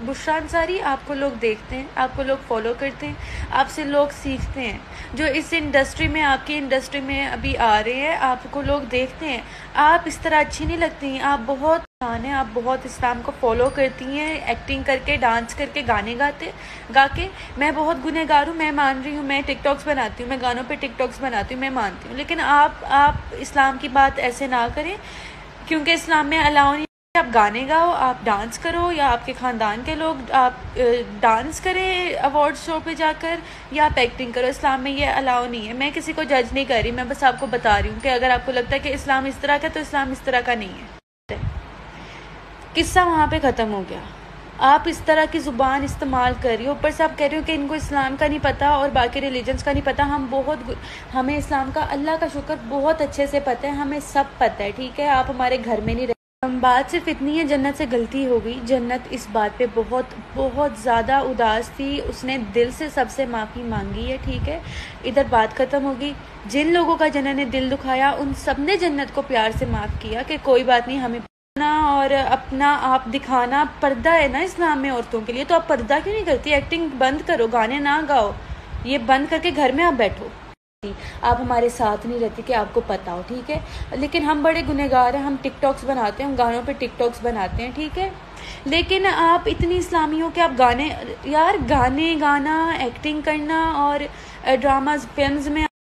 बुशरा अंसारी, आपको लोग देखते हैं, आपको लोग फॉलो करते हैं, आपसे लोग सीखते हैं। जो इस इंडस्ट्री में, आपकी इंडस्ट्री में अभी आ रहे हैं, आपको लोग देखते हैं। आप इस तरह अच्छी नहीं लगती हैं। आप बहुत हैं, आप बहुत इस्लाम को फॉलो करती हैं, एक्टिंग करके, डांस करके, गाने गा के। मैं बहुत गुनहगार हूँ, मैं मान रही हूँ। मैं टिकटॉक्स बनाती हूँ, मैं गानों पे टिकटॉक्स बनाती हूँ, मैं मानती हूँ। लेकिन आप इस्लाम की बात ऐसे ना करें, क्योंकि इस्लाम में अलाउ नहीं है आप गाने गाओ, आप डांस करो, या आपके ख़ानदान के लोग आप डांस करें अवार्ड शो पे जाकर, या आप एक्टिंग करो। इस्लाम में ये अलाउ नहीं है। मैं किसी को जज नहीं कर रही, मैं बस आपको बता रही हूँ कि अगर आपको लगता है कि इस्लाम इस तरह का, तो इस्लाम इस तरह का नहीं है। किस्सा वहाँ पे ख़त्म हो गया। आप इस तरह की ज़ुबान इस्तेमाल कर रही हो, ऊपर से आप कह रही हो कि इनको इस्लाम का नहीं पता और बाकी रिलीजन्स का नहीं पता। हमें इस्लाम का, अल्लाह का शुक्र, बहुत अच्छे से पता है, हमें सब पता है, ठीक है। आप हमारे घर में नहीं रहे। बात सिर्फ इतनी है, जन्नत से गलती हो गई। जन्नत इस बात पे बहुत बहुत ज़्यादा उदास थी, उसने दिल से सबसे माफ़ी मांगी है, ठीक है। इधर बात ख़त्म होगी। जिन लोगों का जन्नत ने दिल दुखाया, उन सब ने जन्नत को प्यार से माफ़ किया कि कोई बात नहीं, हमें और अपना आप दिखाना पर्दा है ना इस्लाम में औरतों के लिए। तो आप पर्दा क्यों नहीं करती? एक्टिंग बंद करो, गाने ना गाओ, ये बंद करके घर में आप बैठो। आप हमारे साथ नहीं रहती कि आपको पता हो, ठीक है। लेकिन हम बड़े गुनहगार हैं, हम टिकटॉक्स बनाते हैं, हम गानों पे टिकटॉक्स बनाते हैं, ठीक है। लेकिन आप इतनी इस्लामी हो कि आप गाने, यार गाने गाना, एक्टिंग करना और ड्रामाज, फिल्म्स में